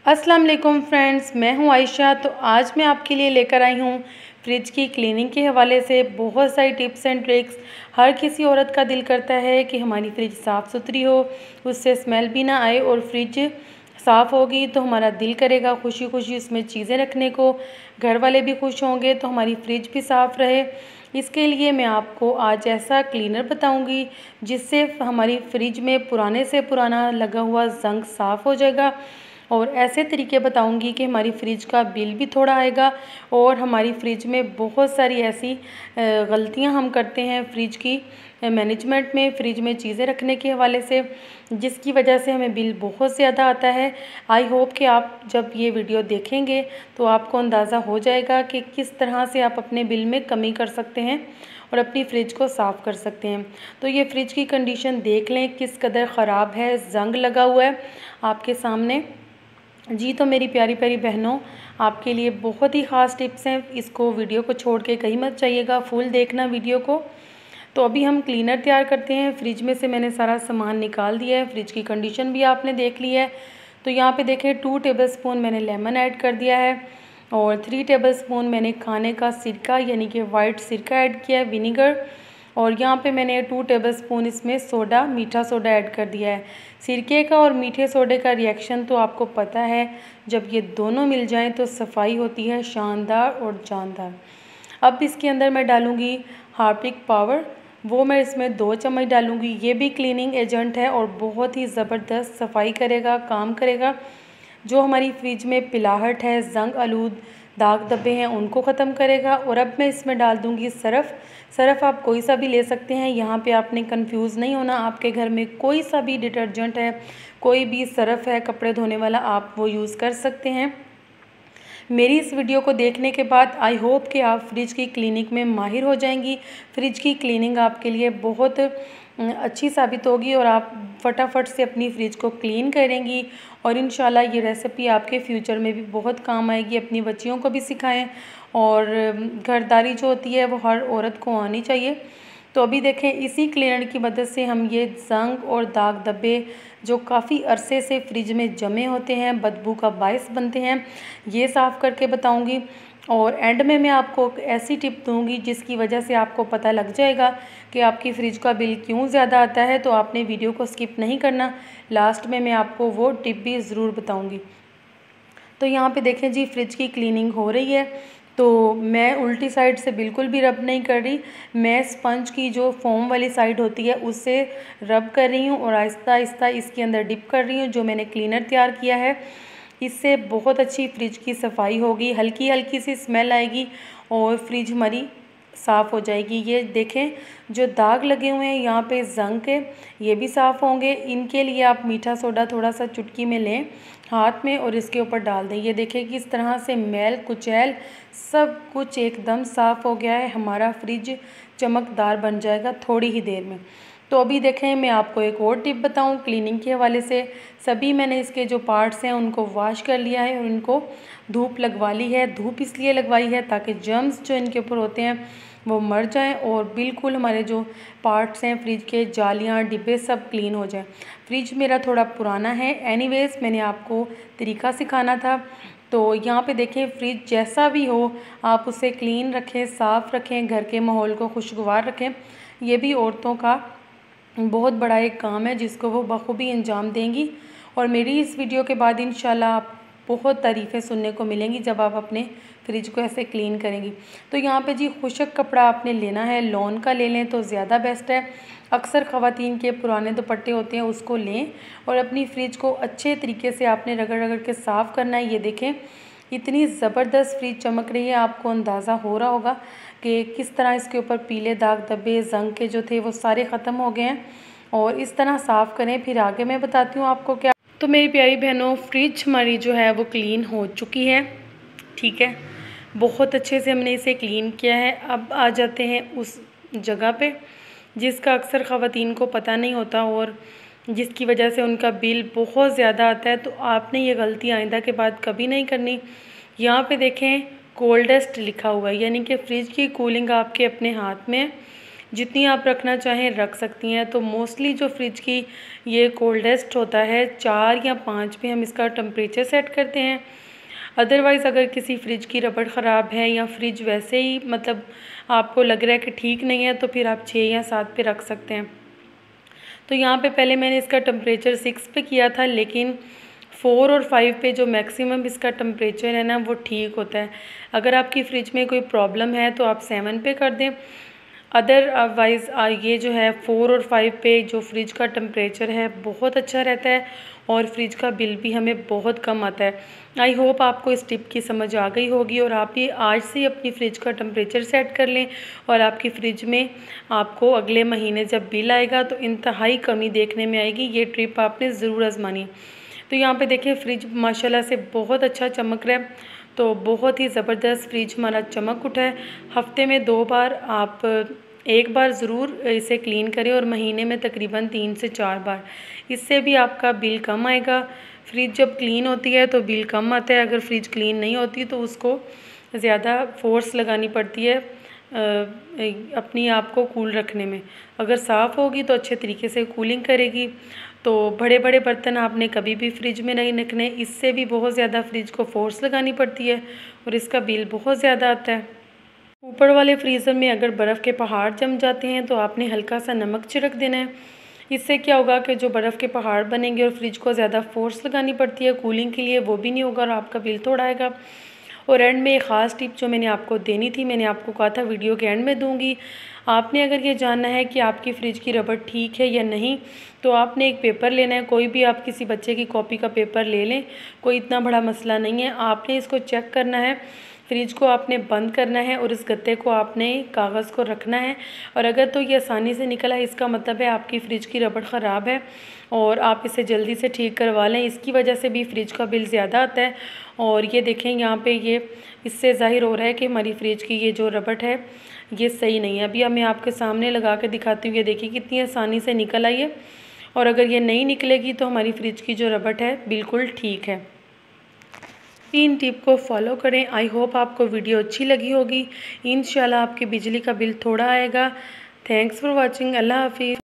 अस्सलाम वालेकुम फ्रेंड्स, मैं हूं आयशा। तो आज मैं आपके लिए लेकर आई हूं फ्रिज की क्लीनिंग के हवाले से बहुत सारी टिप्स एंड ट्रिक्स। हर किसी औरत का दिल करता है कि हमारी फ्रिज साफ़ सुथरी हो, उससे स्मेल भी ना आए और फ्रिज साफ़ होगी तो हमारा दिल करेगा खुशी खुशी उसमें चीज़ें रखने को। घर वाले भी खुश होंगे तो हमारी फ्रिज भी साफ़ रहे। इसके लिए मैं आपको आज ऐसा क्लीनर बताऊंगी जिससे हमारी फ्रिज में पुराने से पुराना लगा हुआ जंग साफ़ हो जाएगा। और ऐसे तरीके बताऊंगी कि हमारी फ्रिज का बिल भी थोड़ा आएगा। और हमारी फ्रिज में बहुत सारी ऐसी गलतियां हम करते हैं फ्रिज की मैनेजमेंट में, फ्रिज में चीज़ें रखने के हवाले से, जिसकी वजह से हमें बिल बहुत ज़्यादा आता है। आई होप कि आप जब ये वीडियो देखेंगे तो आपको अंदाज़ा हो जाएगा कि किस तरह से आप अपने बिल में कमी कर सकते हैं और अपनी फ्रिज को साफ़ कर सकते हैं। तो ये फ्रिज की कंडीशन देख लें किस कदर ख़राब है, जंग लगा हुआ है आपके सामने जी। तो मेरी प्यारी प्यारी बहनों, आपके लिए बहुत ही ख़ास टिप्स हैं। इसको वीडियो को छोड़ के कहीं मत जाइएगा, फुल देखना वीडियो को। तो अभी हम क्लीनर तैयार करते हैं। फ्रिज में से मैंने सारा सामान निकाल दिया है, फ्रिज की कंडीशन भी आपने देख ली है। तो यहाँ पे देखें 2 टेबलस्पून मैंने लेमन ऐड कर दिया है और 3 टेबलस्पून मैंने खाने का सिरका यानी कि वाइट सिरका ऐड किया है, विनीगर। और यहाँ पे मैंने 2 टेबलस्पून इसमें सोडा, मीठा सोडा ऐड कर दिया है। सिरके का और मीठे सोडे का रिएक्शन तो आपको पता है, जब ये दोनों मिल जाएं तो सफाई होती है शानदार और जानदार। अब इसके अंदर मैं डालूँगी हार्पिक पावर, वो मैं इसमें 2 चम्मच डालूँगी। ये भी क्लीनिंग एजेंट है और बहुत ही ज़बरदस्त सफाई करेगा, काम करेगा। जो हमारी फ्रिज में पिलाहट है, जंग आलूद दाग धब्बे हैं, उनको ख़त्म करेगा। और अब मैं इसमें डाल दूँगी सरफ़। सरफ़ आप कोई सा भी ले सकते हैं, यहाँ पे आपने कंफ्यूज नहीं होना। आपके घर में कोई सा भी डिटर्जेंट है, कोई भी सरफ़ है कपड़े धोने वाला, आप वो यूज़ कर सकते हैं। मेरी इस वीडियो को देखने के बाद आई होप कि आप फ्रिज की क्लीनिंग में माहिर हो जाएंगी। फ्रिज की क्लीनिंग आपके लिए बहुत अच्छी साबित होगी और आप फटाफट से अपनी फ्रिज को क्लीन करेंगी। और इंशाल्लाह ये रेसिपी आपके फ्यूचर में भी बहुत काम आएगी। अपनी बच्चियों को भी सिखाएं और घरदारी जो होती है वो हर औरत को आनी चाहिए। तो अभी देखें इसी क्लीनर की मदद से हम ये जंग और दाग धब्बे जो काफ़ी अरसे से फ्रिज में जमे होते हैं, बदबू का बायस बनते हैं, ये साफ़ करके बताऊंगी। और एंड में मैं आपको ऐसी टिप दूंगी जिसकी वजह से आपको पता लग जाएगा कि आपकी फ्रिज का बिल क्यों ज़्यादा आता है। तो आपने वीडियो को स्किप नहीं करना, लास्ट में मैं आपको वो टिप भी ज़रूर बताऊँगी। तो यहाँ पे देखें जी, फ्रिज की क्लीनिंग हो रही है। तो मैं उल्टी साइड से बिल्कुल भी रब नहीं कर रही, मैं स्पंज की जो फोम वाली साइड होती है उससे रब कर रही हूँ और आहिस्ता आहिस्ता इसके अंदर डिप कर रही हूँ जो मैंने क्लीनर तैयार किया है। इससे बहुत अच्छी फ्रिज की सफाई होगी, हल्की हल्की सी स्मेल आएगी और फ्रिज हमारी साफ़ हो जाएगी। ये देखें जो दाग लगे हुए हैं यहाँ पे जंग के, ये भी साफ़ होंगे। इनके लिए आप मीठा सोडा थोड़ा सा चुटकी में लें हाथ में और इसके ऊपर डाल दें। ये देखें किस तरह से मैल कुचैल सब कुछ एकदम साफ़ हो गया है। हमारा फ्रिज चमकदार बन जाएगा थोड़ी ही देर में। तो अभी देखें मैं आपको एक और टिप बताऊं क्लीनिंग के हवाले से। सभी मैंने इसके जो पार्ट्स हैं उनको वॉश कर लिया है और इनको धूप लगवा ली है। धूप इसलिए लगवाई है ताकि जर्म्स जो इनके ऊपर होते हैं वो मर जाएं और बिल्कुल हमारे जो पार्ट्स हैं फ्रिज के, जालियाँ डिब्बे सब क्लीन हो जाएं। फ्रिज मेरा थोड़ा पुराना है, एनीवेज मैंने आपको तरीका सिखाना था। तो यहाँ पे देखें फ्रिज जैसा भी हो आप उसे क्लीन रखें, साफ़ रखें, घर के माहौल को खुशगवार रखें। ये भी औरतों का बहुत बड़ा एक काम है जिसको वो बखूबी अंजाम देंगी। और मेरी इस वीडियो के बाद इंशाल्लाह आप बहुत तारीफ़ें सुनने को मिलेंगी जब आप अपने फ्रिज को ऐसे क्लीन करेंगी। तो यहाँ पे जी खुशक कपड़ा आपने लेना है, लॉन का ले लें तो ज़्यादा बेस्ट है। अक्सर ख़वातीन के पुराने दुपट्टे होते हैं उसको लें और अपनी फ्रिज को अच्छे तरीके से आपने रगड़ रगड़ के साफ़ करना है। ये देखें इतनी ज़बरदस्त फ्रिज चमक रही है, आपको अंदाज़ा हो रहा होगा कि किस तरह इसके ऊपर पीले दाग धब्बे जंग के जो थे वो सारे ख़त्म हो गए हैं। और इस तरह साफ़ करें, फिर आगे मैं बताती हूँ आपको क्या। तो मेरी प्यारी बहनों, फ्रिज हमारी जो है वो क्लीन हो चुकी है, ठीक है, बहुत अच्छे से हमने इसे क्लीन किया है। अब आ जाते हैं उस जगह पे जिसका अक्सर ख़वातीन को पता नहीं होता और जिसकी वजह से उनका बिल बहुत ज़्यादा आता है। तो आपने ये गलती आइंदा के बाद कभी नहीं करनी। यहाँ पे देखें कोल्डेस्ट लिखा हुआ है, यानी कि फ्रिज की कूलिंग आपके अपने हाथ में है। जितनी आप रखना चाहें रख सकती हैं। तो मोस्टली जो फ्रिज की ये कोल्डेस्ट होता है 4 या 5 पे हम इसका टेम्परेचर सेट करते हैं। अदरवाइज़ अगर किसी फ्रिज की रबड़ ख़राब है या फ्रिज वैसे ही मतलब आपको लग रहा है कि ठीक नहीं है, तो फिर आप 6 या 7 पे रख सकते हैं। तो यहाँ पे पहले मैंने इसका टेम्परेचर 6 पे किया था, लेकिन 4 और 5 पे जो मैक्सिमम इसका टेम्परेचर है ना वो ठीक होता है। अगर आपकी फ़्रिज में कोई प्रॉब्लम है तो आप 7 पे कर दें। अदरवाइज़ ये जो है 4 और 5 पे जो फ्रिज का टेम्परेचर है बहुत अच्छा रहता है और फ्रिज का बिल भी हमें बहुत कम आता है। आई होप आपको इस टिप की समझ आ गई होगी और आप ये आज से अपनी फ़्रिज का टेम्परेचर सेट कर लें और आपकी फ़्रिज में आपको अगले महीने जब बिल आएगा तो इंतहाई कमी देखने में आएगी। ये ट्रिप आपने ज़रूर आजमानी। तो यहाँ पे देखिए फ्रिज माशाल्लाह से बहुत अच्छा चमक रहा है। तो बहुत ही ज़बरदस्त फ्रिज हमारा चमक उठा है। हफ्ते में 2 बार आप एक बार ज़रूर इसे क्लीन करें और महीने में तकरीबन 3 से 4 बार। इससे भी आपका बिल कम आएगा। फ्रिज जब क्लीन होती है तो बिल कम आता है, अगर फ्रिज क्लीन नहीं होती तो उसको ज़्यादा फोर्स लगानी पड़ती है अपनी आप को कूल रखने में। अगर साफ़ होगी तो अच्छे तरीके से कूलिंग करेगी। तो बड़े बड़े बर्तन आपने कभी भी फ्रिज में नहीं रखने, इससे भी बहुत ज़्यादा फ्रिज को फोर्स लगानी पड़ती है और इसका बिल बहुत ज़्यादा आता है। ऊपर वाले फ्रीज़र में अगर बर्फ़ के पहाड़ जम जाते हैं तो आपने हल्का सा नमक छिड़क देना है। इससे क्या होगा कि जो बर्फ़ के पहाड़ बनेंगे और फ्रिज को ज़्यादा फोर्स लगानी पड़ती है कूलिंग के लिए, वो भी नहीं होगा और आपका बिल थोड़ा आएगा। और एंड में एक ख़ास टिप जो मैंने आपको देनी थी, मैंने आपको कहा था वीडियो के एंड में दूंगी। आपने अगर ये जानना है कि आपकी फ़्रिज की रबड़ ठीक है या नहीं, तो आपने एक पेपर लेना है। कोई भी आप किसी बच्चे की कॉपी का पेपर ले लें, कोई इतना बड़ा मसला नहीं है। आपने इसको चेक करना है, फ्रिज को आपने बंद करना है और इस गत्ते को आपने कागज़ को रखना है। और अगर तो ये आसानी से निकला, इसका मतलब है आपकी फ़्रिज की रबड़ ख़राब है और आप इसे जल्दी से ठीक करवा लें। इसकी वजह से भी फ्रिज का बिल ज़्यादा आता है। और ये देखें यहाँ पे ये इससे ज़ाहिर हो रहा है कि हमारी फ्रिज की ये जो रबड़ है ये सही नहीं है। अभी मैं आपके सामने लगा के दिखाती हूँ। ये देखिए कितनी आसानी से निकल आई है। और अगर ये नहीं निकलेगी तो हमारी फ्रिज की जो रबड़ है बिल्कुल ठीक है। इन टिप को फॉलो करें। आई होप आपको वीडियो अच्छी लगी होगी। इंशाल्लाह आपकी बिजली का बिल थोड़ा आएगा। Thanks for watching. अल्लाह हाफिज़।